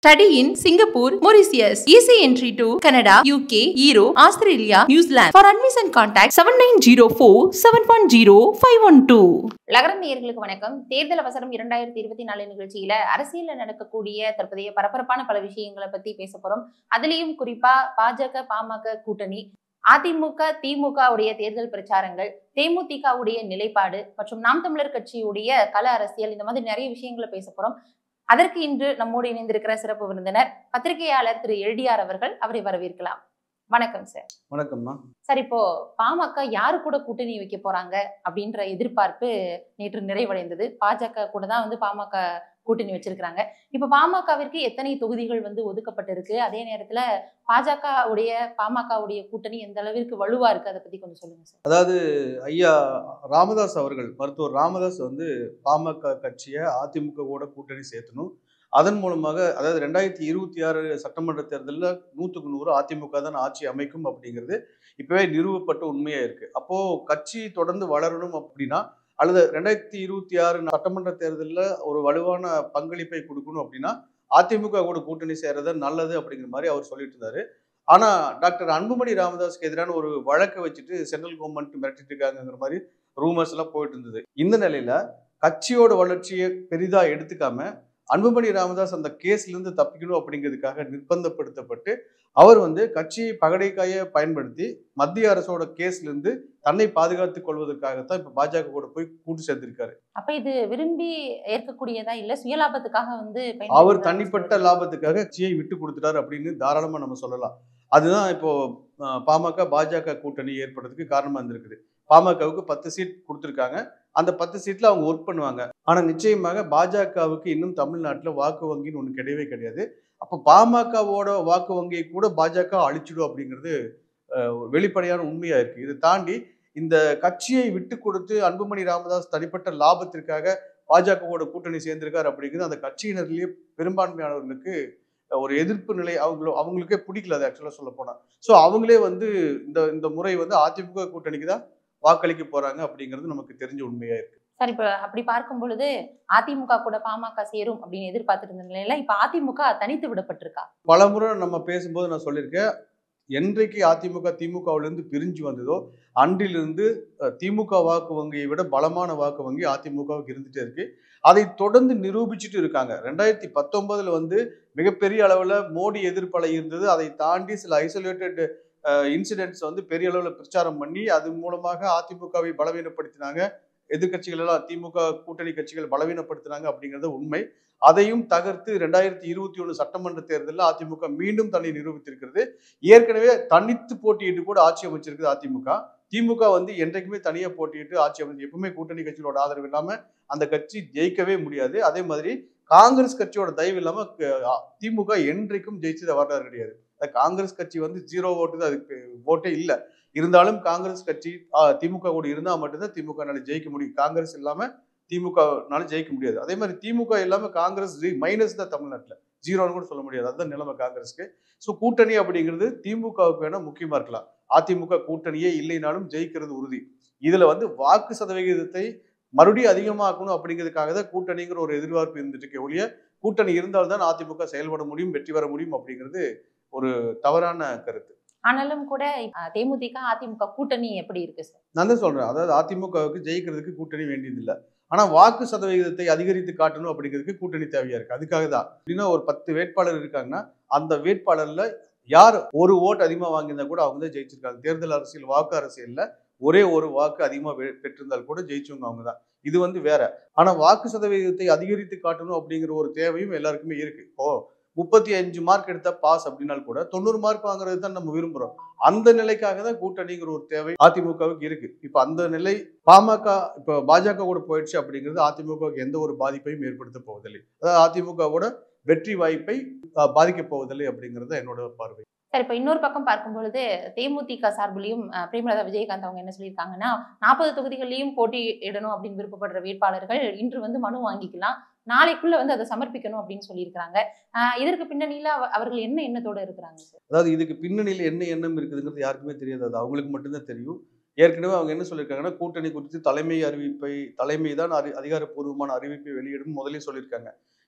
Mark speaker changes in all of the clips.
Speaker 1: Study in Singapore, Mauritius. Easy entry to Canada, UK, Europe, Australia, New Zealand. For admission contact 7904-710-512.
Speaker 2: லகரம் நேயர்களுக்கு வணக்கம். தேர்தல் அவசரம் 2024 நிகழ்ச்சியில அரசியல்ல நடக்கக்கூடிய தற்போதைய பரபரப்பான பல விஷயங்களை பத்தி பேச போறோம். அதுலயும் குறிப்பா பாஜக பாமக கூட்டணி, அதிமுக திமுக உடைய தேர்தல் பிரச்சாரங்கள், தேமுதிகவுடைய நிலைப்பாடு மற்றும் நாம் தமிழர் கட்சியுடைய கள அரசியல், இந்த மாதிரி நிறைய விஷயங்களை பேச போறோம். அதற்கு இன்று நம்மோடு இணைந்திருக்கிற சிறப்பு விருந்தினர் பத்திரிகையாளர் திரு எல்டிஆர் அவர்கள். அவரை வரவேற்கலாம். வணக்கம் சார்.
Speaker 3: வணக்கம்மா.
Speaker 2: சார், இப்போ பாமக யாரு கூட கூட்டணி வைக்க போறாங்க அப்படின்ற எதிர்பார்ப்பு நேற்று நிறைவடைந்தது. பாஜக கூட தான் பாமக கூட்டணி வச்சிருக்கிறாங்க. இப்ப பாமகவிற்கு எத்தனை தொகுதிகள் ஒதுக்கப்பட்டிருக்கு, அதே நேரத்துல பாமகவுடைய கூட்டணி எந்த அளவிற்கு வலுவா இருக்கு, அதை பத்தி கொஞ்சம் சொல்லுங்க சார்.
Speaker 3: அதாவது ஐயா ராமதாஸ் அவர்கள், மருத்துவர் ராமதாஸ் பாமக கட்சியை அதிமுக கூட கூட்டணி சேர்த்தணும். அதன் மூலமாக, அதாவது 2026 சட்டமன்ற தேர்தலில் 100க்கு 100 அதிமுக தான் ஆட்சி அமைக்கும் அப்படிங்கிறது இப்பவே நிறுவப்பட்ட உண்மையா இருக்கு. அப்போ கட்சி தொடர்ந்து வளரணும் அப்படின்னா, அல்லது 2026 சட்டமன்ற தேர்தலில் ஒரு வலுவான பங்களிப்பை கொடுக்கணும் அப்படின்னா அதிமுக கூட கூட்டணி சேர்றது நல்லது அப்படிங்கிற மாதிரி அவர் சொல்லிட்டு இருந்தாரு. ஆனா டாக்டர் அன்புமணி ராமதாஸ்க்கு எதிரான ஒரு வழக்கை வச்சுட்டு சென்ட்ரல் கவர்மெண்ட் மிரட்டிட்டு இருக்காங்கிற மாதிரி ரூமர்ஸ் எல்லாம் போயிட்டு இருந்தது. இந்த நிலையில கட்சியோட வளர்ச்சியை பெரிதா எடுத்துக்காம அன்புமணி ராமதாஸ் அந்த கேஸ்ல இருந்து தப்பிக்கணும் அப்படிங்கிறதுக்காக நிர்பந்தப்படுத்தப்பட்டு அவர் கட்சியை பகடைக்காய பயன்படுத்தி மத்திய அரசோட கேஸ்ல இருந்து தன்னை பாதுகாத்துக் கொள்வதற்காகத்தான் இப்ப பாஜக கூட போய் கூட்டு சேர்ந்திருக்காரு.
Speaker 2: அப்ப இது விரும்பி ஏற்கக்கூடியதா இல்ல சுயலாபத்துக்காக
Speaker 3: அவர் தனிப்பட்ட லாபத்துக்காக கட்சியை விட்டு கொடுத்துட்டாரு அப்படின்னு தாராளமா நம்ம சொல்லலாம். அதுதான் இப்போ பாமக பாஜக கூட்டணி ஏற்படுறதுக்கு காரணமா இருந்திருக்குது. பாமகவுக்கு 10 சீட் கொடுத்துருக்காங்க. அந்த 10 சீட்ல அவங்க ஒர்க் பண்ணுவாங்க. ஆனா நிச்சயமாக பாஜகவுக்கு இன்னும் தமிழ்நாட்டில் வாக்கு வங்கின்னு ஒண்ணு கிடையவே கிடையாது. அப்ப பாமகவோட வாக்கு வங்கியை கூட பாஜக அழிச்சிடும் அப்படிங்கிறது வெளிப்படையான உண்மையா இருக்கு. இதை தாண்டி இந்த கட்சியை விட்டு கொடுத்து அன்புமணி ராமதாஸ் தனிப்பட்ட லாபத்திற்காக பாஜகவோட கூட்டணி சேர்ந்திருக்காரு அப்படிங்கிறது அந்த கட்சியினர்லயே பெரும்பான்மையானவர்களுக்கு ஒரு எதிர்ப்பு நிலை அவங்களுக்கே பிடிக்கல. அது ஆக்சுவலா சொல்ல போனா அவங்களே இந்த முறை அதிமுக கூட்டணிக்கு தான் வாக்களிக்க போறாங்க அப்படிங்கிறது நமக்கு தெரிஞ்ச உண்மையா இருக்கு.
Speaker 2: சார், இப்ப அப்படி பார்க்கும் பொழுது அதிமுக கூட பாமக சேரும் அப்படின்னு எதிர்பார்த்துட்டு இருந்த நிலையில இப்ப அதிமுக தனித்து விடப்பட்டிருக்கா?
Speaker 3: பல முறை நம்ம பேசும்போது நான் சொல்லியிருக்கேன், என்றைக்கு அதிமுக திமுகவிலிருந்து பிரிஞ்சு வந்ததோ அன்றிலிருந்து திமுக வாக்கு வங்கியை விட பலமான வாக்கு வங்கி அதிமுகவுக்கு இருந்துட்டே இருக்கு. அதை தொடர்ந்து நிரூபிச்சுட்டு இருக்காங்க. 2019 மிகப்பெரிய அளவுல மோடி எதிர்ப்பலை இருந்தது. அதை தாண்டி சில ஐசோலேட்டட் இன்சிடென்ட்ஸ் பெரிய அளவுல பிரச்சாரம் பண்ணி அது மூலமாக அதிமுகவை பலவீனப்படுத்தினாங்க. எதிர்கட்சிகள் எல்லாம் திமுக கூட்டணி கட்சிகள் பலவீனப்படுத்தினாங்க அப்படிங்கிறது உண்மை. அதையும் தகர்த்து 2021 சட்டமன்ற தேர்தலில் அதிமுக மீண்டும் தன்னை நிரூபித்திருக்கிறது. ஏற்கனவே தனித்து போட்டியிட்டு கூட ஆட்சி அமைச்சிருக்குது அதிமுக. திமுக என்றைக்குமே தனியா போட்டியிட்டு ஆட்சி அமைச்சு எப்பவுமே கூட்டணி கட்சிகளோட ஆதரவு இல்லாம அந்த கட்சி ஜெயிக்கவே முடியாது. அதே மாதிரி காங்கிரஸ் கட்சியோட தயவு இல்லாம திமுக என்றைக்கும் ஜெயிச்சது வரலாறு கிடையாது. காங்கிரஸ் கட்சி 0 ஓட்டு தான், அதுக்கு ஓட்டே இல்லை. இருந்தாலும் காங்கிரஸ் கட்சி திமுக கூட இருந்தா மட்டும்தான் திமுகனால ஜெயிக்க முடியும். காங்கிரஸ் இல்லாம திமுகனால ஜெயிக்க முடியாது. அதே மாதிரி திமுக இல்லாம காங்கிரஸ் மைனஸ் தான் தமிழ்நாட்டில், 0ன்னு கூட சொல்ல முடியாது. அதுதான் நிலைமை காங்கிரஸ்க்கு. கூட்டணி அப்படிங்கிறது திமுகவுக்கு வேணா முக்கியமா இருக்கலாம். அதிமுக கூட்டணியே இல்லைனாலும் ஜெயிக்கிறது உறுதி. இதுல வாக்கு சதவிகிதத்தை மறுபடியும் அதிகமாக்கணும் அப்படிங்கிறதுக்காக தான் கூட்டணிங்கிற ஒரு எதிர்பார்ப்பு இருந்துட்டு இருக்க ஒழிய கூட்டணி இருந்தால்தான் அதிமுக செயல்பட முடியும், வெற்றி பெற முடியும் அப்படிங்கிறது ஒரு தவறான கருத்து.
Speaker 2: ஆனாலும் கூட தேமுதிக அதிமுக கூட்டணி எப்படி இருக்கு சார்?
Speaker 3: நான் தான் சொல்றேன், அதாவது அதிமுகவுக்கு ஜெயிக்கிறதுக்கு கூட்டணி வேண்டியதில்லை. ஆனா வாக்கு சதவிகிதத்தை அதிகரித்து காட்டணும் அப்படிங்கிறதுக்கு கூட்டணி தேவையா இருக்கு. அதுக்காக தான் அப்படின்னா ஒரு 10 வேட்பாளர் இருக்காங்கன்னா அந்த வேட்பாளர்ல யார் ஒரு ஓட்டு அதிகமா வாங்கியிருந்தா கூட அவங்க தான் ஜெயிச்சிருக்காங்க. தேர்தல் அரசியல் வாக்கு அரசியல்ல ஒரே ஒரு வாக்கு அதிகமா பெற்றிருந்தால் கூட ஜெயிச்சவங்க அவங்க தான். இது வேற. ஆனா வாக்கு சதவீதத்தை அதிகரித்து காட்டணும் அப்படிங்கிற ஒரு தேவையும் எல்லாருக்குமே இருக்கு. இப்போ 35 மார்க் எடுத்தா பாஸ் அப்படின்னாலும் கூட 90 மார்க் வாங்குறது தான் நம்ம விரும்புறோம். அந்த நிலைக்காக தான் கூட்டணிங்கிற ஒரு தேவை அதிமுகவுக்கு இருக்கு. இப்ப அந்த நிலை பாமக இப்ப பாஜக கூட போயிடுச்சு அப்படிங்கிறது அதிமுகவுக்கு எந்த ஒரு பாதிப்பையும் ஏற்படுத்த போவதில்லை. அதாவது அதிமுகவோட வெற்றி வாய்ப்பை பாதிக்க போவதில்லை அப்படிங்கிறது என்னோட பார்வை.
Speaker 2: சார், இப்ப இன்னொரு பக்கம் பார்க்கும் பொழுது தேமுதிக சார்பிலையும் பிரேமலதா விஜயகாந்த் அவங்க என்ன சொல்லியிருக்காங்கன்னா, 40 தொகுதிகளையும் போட்டியிடணும் அப்படின்னு விருப்பப்படுற வேட்பாளர்கள் இன்று மனு வாங்கிக்கலாம், நாளைக்குள்ள அதை சமர்ப்பிக்கணும் அப்படின்னு சொல்லியிருக்காங்க. இதற்கு பின்னணியில அவர்கள் என்ன எண்ணத்தோட இருக்கிறாங்க சார்?
Speaker 3: அதாவது இதுக்கு பின்னணியில என்ன எண்ணம் இருக்குதுங்கிறது யாருக்குமே தெரியாது. அது அவங்களுக்கு மட்டும்தான் தெரியும். ஏற்கனவே அவங்க என்ன சொல்லியிருக்காங்கன்னா, கூட்டணி குறித்து தலைமை தான் அதிகாரப்பூர்வமான அறிவிப்பை வெளியிடும் முதலே சொல்லியிருக்காங்க.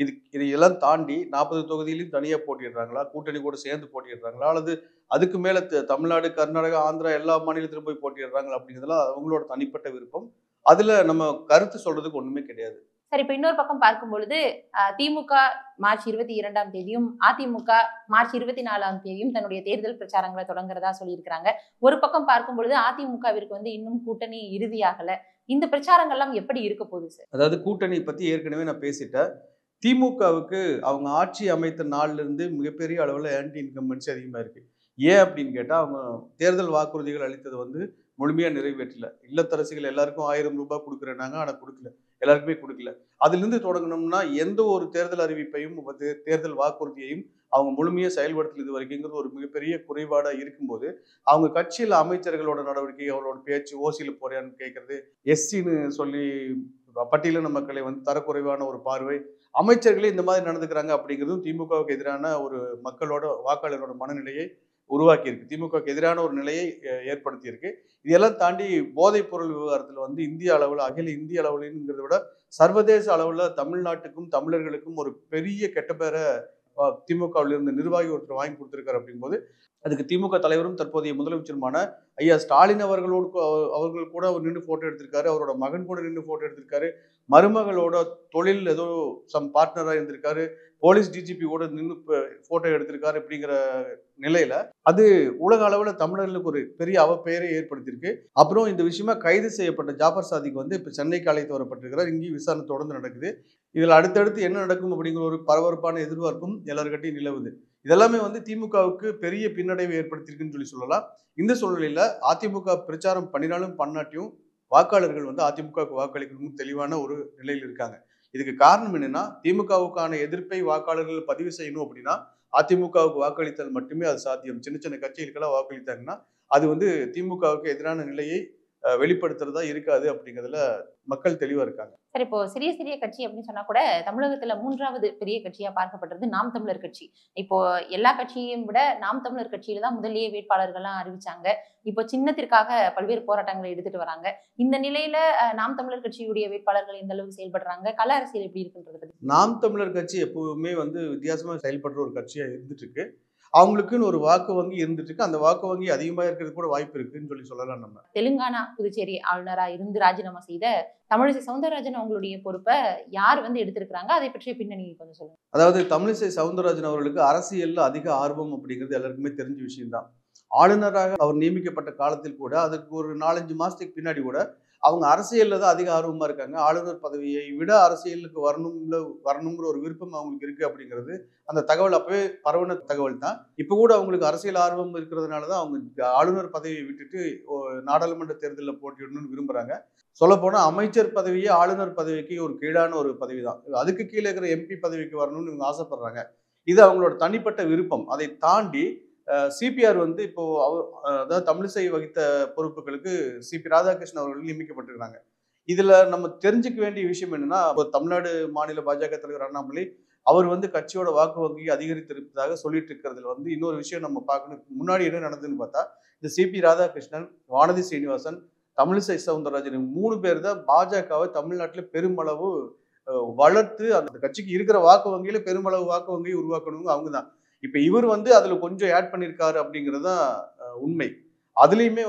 Speaker 3: இதெல்லாம் தாண்டி 40 தொகுதியிலையும் தனியா போட்டிடுறாங்களா, கூட்டணி கூட சேர்ந்து போட்டிடுறாங்களா, அல்லது அதுக்கு மேல தமிழ்நாடு, கர்நாடகா, ஆந்திரா எல்லா மாநிலத்திலும் போய் போட்டிடுறாங்களா அப்படிங்கிறதுலாம் அவங்களோட தனிப்பட்ட விருப்பம். அதுல நம்ம கருத்து சொல்றதுக்கு ஒண்ணுமே கிடையாது.
Speaker 2: சரி, இப்ப இன்னொரு பக்கம் பார்க்கும் பொழுது திமுக மார்ச் 22ஆம் தேதியும் அதிமுக மார்ச் 24ஆம் தேதியும் தன்னுடைய தேர்தல் பிரச்சாரங்களை தொடங்குறதா சொல்லியிருக்கிறாங்க. ஒரு பக்கம் பார்க்கும் பொழுது அதிமுகவிற்கு இன்னும் கூட்டணி இறுதியாகல. இந்த பிரச்சாரங்கள்லாம் எப்படி இருக்க போகுது சார்?
Speaker 3: அதாவது கூட்டணி பத்தி ஏற்கனவே நான் பேசிட்டேன். திமுகவுக்கு அவங்க ஆட்சி அமைத்த நாள்ல இருந்து மிகப்பெரிய அளவுல ஆன்டி இன்கம்பன்சி அதிகமா இருக்கு. ஏன் அப்படின்னு கேட்டா, அவங்க தேர்தல் வாக்குறுதிகள் அளித்தது முழுமையா நிறைவேற்றல. இல்லத்தரசிகள் எல்லாருக்கும் 1000 ரூபாய் கொடுக்குறேன்னாங்க, ஆனா கொடுக்கல, எல்லாருக்குமே கொடுக்கல. அதிலிருந்து தொடங்கணும்னா எந்த ஒரு தேர்தல் அறிவிப்பையும் தேர்தல் வாக்குறுதியையும் அவங்க முழுமையா செயல்படுத்தல இது வரைக்குங்கிறது ஒரு மிகப்பெரிய குறைபாடா இருக்கும்போது, அவங்க கட்சியில அமைச்சர்களோட நடவடிக்கை, அவங்களோட பேச்சு, ஓசியில போறியான்னு கேட்கறது, எஸ்சின்னு சொல்லி பட்டியலின மக்களை தரக்குறைவான ஒரு பார்வை, அமைச்சர்களே இந்த மாதிரி நடந்துக்கிறாங்க அப்படிங்கிறதும் திமுகவுக்கு எதிரான ஒரு மக்களோட வாக்காளரோட மனநிலையை உருவாக்கி இருக்கு. திமுகவுக்கு எதிரான ஒரு நிலையை ஏற்படுத்தி இருக்கு. இதெல்லாம் தாண்டி போதைப் பொருள் விவகாரத்துல இந்திய அளவுல, அகில இந்திய அளவுலங்கிறத விட சர்வதேச அளவுல தமிழ்நாட்டுக்கும் தமிழர்களுக்கும் ஒரு பெரிய கெட்ட பேரை திமுகவில் இருந்த நிர்வாகி ஒருத்தர் வாங்கி கொடுத்திருக்காரு. அப்படிங்கும்போது அதுக்கு திமுக தலைவரும் தற்போதைய முதலமைச்சருமான ஐயா ஸ்டாலின் அவர்கள் கூட அவர் நின்று போட்டோ எடுத்திருக்காரு. அவரோட மகன் கூட நின்று போட்டோ எடுத்திருக்காரு. மருமகளோட தொழில் ஏதோ பார்ட்னரா இருந்திருக்காரு. போலீஸ் டிஜிபி கூட நின்று போட்டோ எடுத்திருக்காரு. அப்படிங்கிற நிலையில அது உலக அளவுல தமிழர்களுக்கு ஒரு பெரிய அவப்பெயரை ஏற்படுத்தியிருக்கு. அப்புறம் இந்த விஷயமா கைது செய்யப்பட்ட ஜாஃபர் சாதிக் இப்ப சென்னைக்கு அழைத்து வரப்பட்டிருக்கிறார். இங்கேயும் விசாரணை தொடர்ந்து நடக்குது. இதுல அடுத்தடுத்து என்ன நடக்கும் அப்படிங்கிற ஒரு பரபரப்பான எதிர்பார்ப்பும் எல்லார்கிட்டையும் நிலவுது. இதெல்லாமே திமுகவுக்கு பெரிய பின்னடைவை ஏற்படுத்தியிருக்குன்னு சொல்லலாம். இந்த சூழ்நிலையில அதிமுக பிரச்சாரம் பண்ணினாலும் பண்ணாட்டியும் வாக்காளர்கள் அதிமுகவுக்கு வாக்களிக்கணும் தெளிவான ஒரு நிலையில் இருக்காங்க. இதுக்கு காரணம் என்னன்னா, திமுகவுக்கான எதிர்ப்பை வாக்காளர்கள் பதிவு செய்யணும் அப்படின்னா அதிமுகவுக்கு வாக்களித்தல் மட்டுமே அது சாத்தியம். சின்ன சின்ன கட்சிகளுக்கெல்லாம் வாக்களித்தாங்கன்னா அது திமுகவுக்கு எதிரான நிலையை வெளிப்படுத்துறதா இருக்காது அப்படிங்கிறதுல மக்கள் தெளிவா இருக்காங்க.
Speaker 2: சரி, இப்போ சிறிய சிறிய கட்சி அப்படின்னு சொன்னா கூட தமிழகத்துல 3வது பெரிய கட்சியா பார்க்கப்படுறது நாம் தமிழர் கட்சி. இப்போ எல்லா கட்சியையும் விட நாம் தமிழர் கட்சியில தான் முதலியே வேட்பாளர்கள்லாம் அறிவிச்சாங்க. இப்போ சின்னத்திற்காக பல்வேறு போராட்டங்களை எடுத்துட்டு வராங்க. இந்த நிலையில நாம் தமிழர் கட்சியுடைய வேட்பாளர்கள் எந்த அளவுக்கு செயல்படுறாங்க, கள அரசியல் எப்படி இருக்குன்றது?
Speaker 3: நாம் தமிழர் கட்சி எப்பவுமே வித்தியாசமா செயல்படுற ஒரு கட்சியா இருந்துட்டு இருக்கு. அவங்களுக்குன்னு ஒரு வாக்கு வங்கி இருந்துட்டு இருக்கு. அந்த வாக்கு வங்கி அதிகமா இருக்கிறது கூட வாய்ப்பு இருக்குன்னு சொல்லலாம். நம்ம
Speaker 2: தெலுங்கானா புதுச்சேரி ஆளுநரா இருந்து ராஜினாமா செய்த தமிழிசை சவுந்தரராஜன் அவங்களுடைய பொறுப்பை யார் எடுத்திருக்கிறாங்க, அதை பற்றிய பின்னணி கொஞ்சம் சொல்லுங்க.
Speaker 3: அதாவது தமிழிசை சவுந்தரராஜன் அவர்களுக்கு அரசியல்ல அதிக ஆர்வம் அப்படிங்கிறது எல்லாருக்குமே தெரிஞ்ச விஷயம்தான். ஆளுநராக அவர் நியமிக்கப்பட்ட காலத்தில் கூட அதுக்கு ஒரு 4-5 மாசத்துக்கு பின்னாடி கூட அவங்க அரசியல்ல தான் அதிக ஆர்வமா இருக்காங்க. ஆளுநர் பதவியை விட அரசியலுக்கு வரணுங்கிற ஒரு விருப்பம் அவங்களுக்கு இருக்கு அப்படிங்கிறது அந்த தகவல் அப்பவே பரவன தகவல் தான். இப்ப கூட அவங்களுக்கு அரசியல் ஆர்வம் இருக்கிறதுனாலதான் அவங்க ஆளுநர் பதவியை விட்டுட்டு நாடாளுமன்ற தேர்தலில் போட்டியிடணும்னு விரும்புறாங்க. சொல்ல போனா அமைச்சர் பதவியே ஆளுநர் பதவிக்கு ஒரு கீழான ஒரு பதவி தான். அதுக்கு கீழே இருக்கிற எம்பி பதவிக்கு வரணும்னு இவங்க ஆசைப்படுறாங்க. இது அவங்களோட தனிப்பட்ட விருப்பம். அதை தாண்டி சிபிஆர் இப்போ அதாவது தமிழிசை வகித்த பொறுப்புகளுக்கு சிபி ராதாகிருஷ்ணன் அவர்கள் நியமிக்கப்பட்டிருக்கிறாங்க. இதுல நம்ம தெரிஞ்சுக்க வேண்டிய விஷயம் என்னன்னா, தமிழ்நாடு மாநில பாஜக தலைவர் அண்ணாமலை அவர் கட்சியோட வாக்கு வங்கி அதிகரித்திருப்பதாக சொல்லிட்டு இருக்கிறதுல இன்னொரு விஷயம் நம்ம பார்க்கணும். முன்னாடி என்ன நடந்ததுன்னு பார்த்தா, இந்த சிபி ராதாகிருஷ்ணன், வானதி சீனிவாசன், தமிழிசை சவுந்தரராஜன் 3 பேர் தான் பாஜகவை தமிழ்நாட்டில் பெருமளவு வளர்த்து அந்த கட்சிக்கு இருக்கிற வாக்கு வங்கியில பெருமளவு வாக்கு வங்கியை உருவாக்கணும். அவங்க தான் இப்ப இவர் அதுல கொஞ்சம் ஆட் பண்ணிருக்காரு அப்படிங்கிறது தான் உண்மை. அதுலயுமே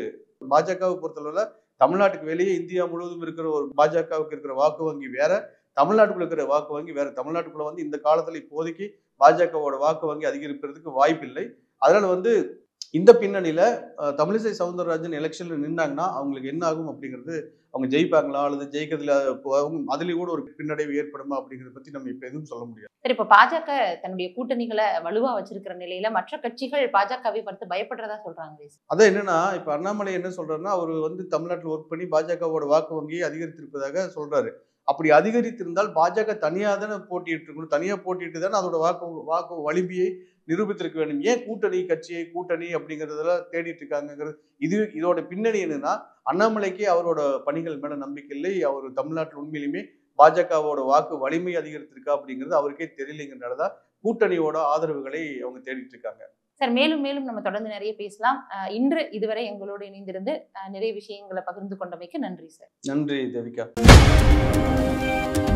Speaker 3: பாஜகவை பொறுத்தளவுல தமிழ்நாட்டுக்கு வெளியே இந்தியா முழுவதும் இருக்கிற ஒரு பாஜகவுக்கு இருக்கிற வாக்கு வங்கி வேற, தமிழ்நாட்டுக்குள்ள இருக்கிற வாக்கு வங்கி வேற. தமிழ்நாட்டுக்குள்ள இந்த காலத்துல இப்போதைக்கு பாஜகவோட வாக்கு வங்கி அதிகரிப்பதற்கு வாய்ப்பில்லை. அதனால இந்த பின்னணியில தமிழிசை சவுந்தரராஜன் எலெக்ஷன்ல நின்னாங்கன்னா அவங்களுக்கு என்ன ஆகும் அப்படிங்கிறது, அவங்க ஜெயிப்பாங்களா அல்லது ஜெயிக்கிறதுல அதுலயும் கூட ஒரு பின்னடைவு ஏற்படுமா அப்படிங்கிறத பத்தி நம்ம இப்ப எதுவும் சொல்ல முடியாது.
Speaker 2: சரி, இப்ப பாஜக தன்னுடைய கூட்டணிகளை வலுவா வச்சிருக்கிற நிலையில மற்ற கட்சிகள் பாஜகவை பார்த்து பயப்படுறதா சொல்றாங்க.
Speaker 3: அதான் என்னன்னா, இப்ப அண்ணாமலை என்ன சொல்றாருன்னா, அவர் தமிழ்நாட்டில் ஒர்க் பண்ணி பாஜகவோட வாக்கு வங்கியை அதிகரித்திருப்பதாக சொல்றாரு. அப்படி அதிகரித்திருந்தால் பாஜக தனியா தானே போட்டிட்டு இருக்கணும். தனியா போட்டிட்டு தானே அதோட வாக்கு வலிமையை நிரூபித்திருக்க வேண்டும். ஏன் கூட்டணி அப்படிங்கறதுல தேடிட்டு இருக்காங்கிறது இதோட பின்னணி என்னன்னா, அண்ணாமலைக்கு அவரோட பணிகள் மேல நம்பிக்கை இல்லை. அவர் தமிழ்நாட்டில் உண்மையிலுமே பாஜகவோட வாக்கு வலிமை அதிகரித்திருக்கா அப்படிங்கிறது அவருக்கே தெரியலைங்கிறதுனாலதான் கூட்டணியோட ஆதரவுகளை அவங்க தேடிட்டு இருக்காங்க.
Speaker 2: சார், மேலும் நம்ம தொடர்ந்து நிறைய பேசலாம். இன்று இதுவரை எங்களோடு இணைந்திருந்து நிறைய விஷயங்களை பகிர்ந்து கொண்டமைக்கு நன்றி சார்.
Speaker 3: நன்றி தேவிகா.